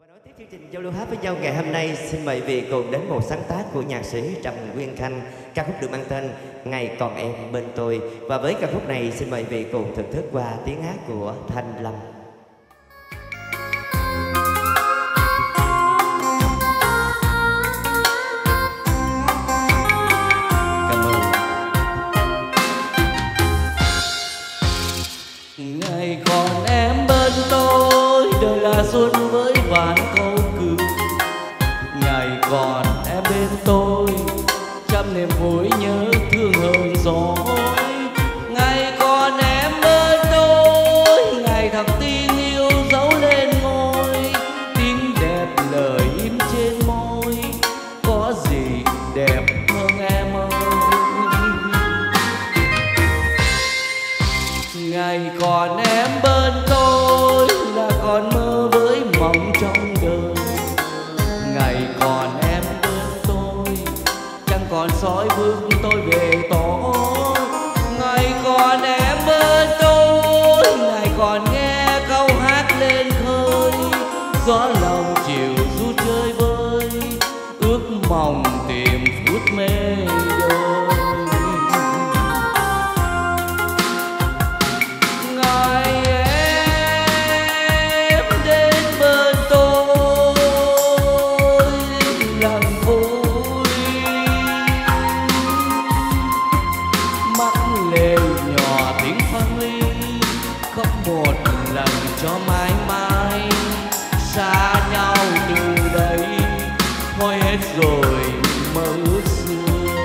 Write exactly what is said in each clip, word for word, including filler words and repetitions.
Nối tiếp chương trình giao lưu hát với nhau ngày hôm nay, xin mời vị cùng đến một sáng tác của nhạc sĩ Trầm Nguyên Khanh, ca khúc được mang tên Ngày Còn Em Bên Tôi. Và với ca khúc này xin mời vị cùng thưởng thức qua tiếng hát của Thanh Lâm. Cảm ơn. Ngày còn em bên tôi, đời là xuân với vạn câu cười. Ngày còn em bên tôi, trăm niềm vui nhớ thương hơn gió. Ngày còn em bên tôi, ngày thằng tin yêu dấu lên ngôi. Tiếng đẹp lời in trên môi, có gì đẹp hơn em ơi. Ngày còn em bên tôi là còn mơ với mộng trong đời. Ngày còn em bên tôi, chẳng còn soi bước tôi về tối. Ngày còn em bên tôi, ngày còn nghe câu hát lên khơi. Gió lòng chiều du chơi vơi, ước mong tìm phút mê đời. Một lần cho mãi mãi xa nhau từ đây, thôi hết rồi mơ ước xưa.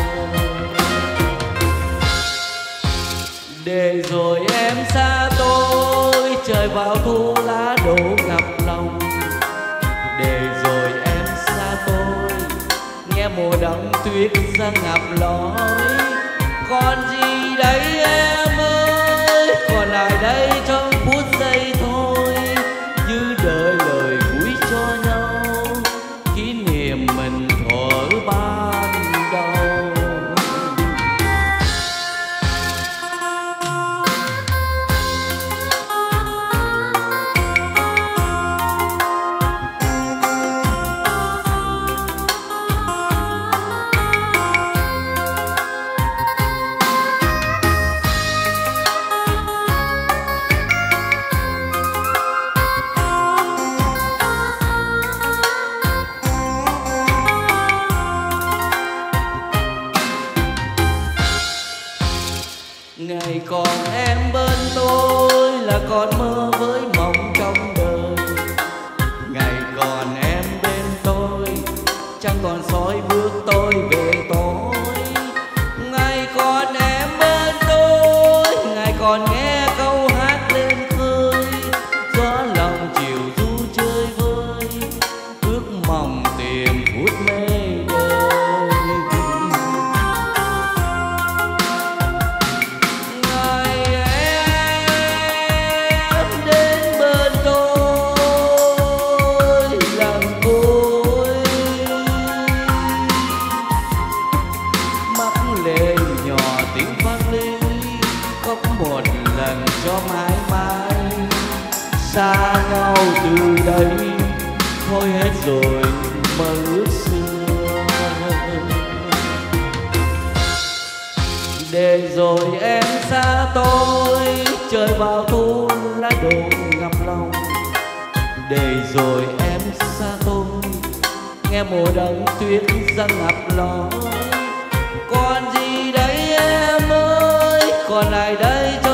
Để rồi em xa tôi, trời vào thu lá đổ ngập lòng. Để rồi em xa tôi, nghe mùa đông tuyết ra ngập lối. Còn gì đấy em ơi, còn lại đây trong phút giây thôi. Như đợi lời cuối cho nhau, kỷ niệm mình thuở ban đầu. Ngày còn em bên tôi là còn mơ với mộng trong đời. Ngày còn em bên tôi, chẳng còn soi bước tôi về tối. Ngày còn em bên tôi, ngày còn nghe câu hát lên khơi. Gió lòng chiều du chơi vơi, ước mong tìm phút mê đời. Một lần cho mãi mãi xa nhau từ đây, thôi hết rồi mơ ước xưa. Để rồi em xa tôi, trời vào thu lá đổ ngập lòng. Để rồi em xa tôi, nghe mùa đông tuyết ra ngập lối. Còn gì đấy em ơi, còn lại đây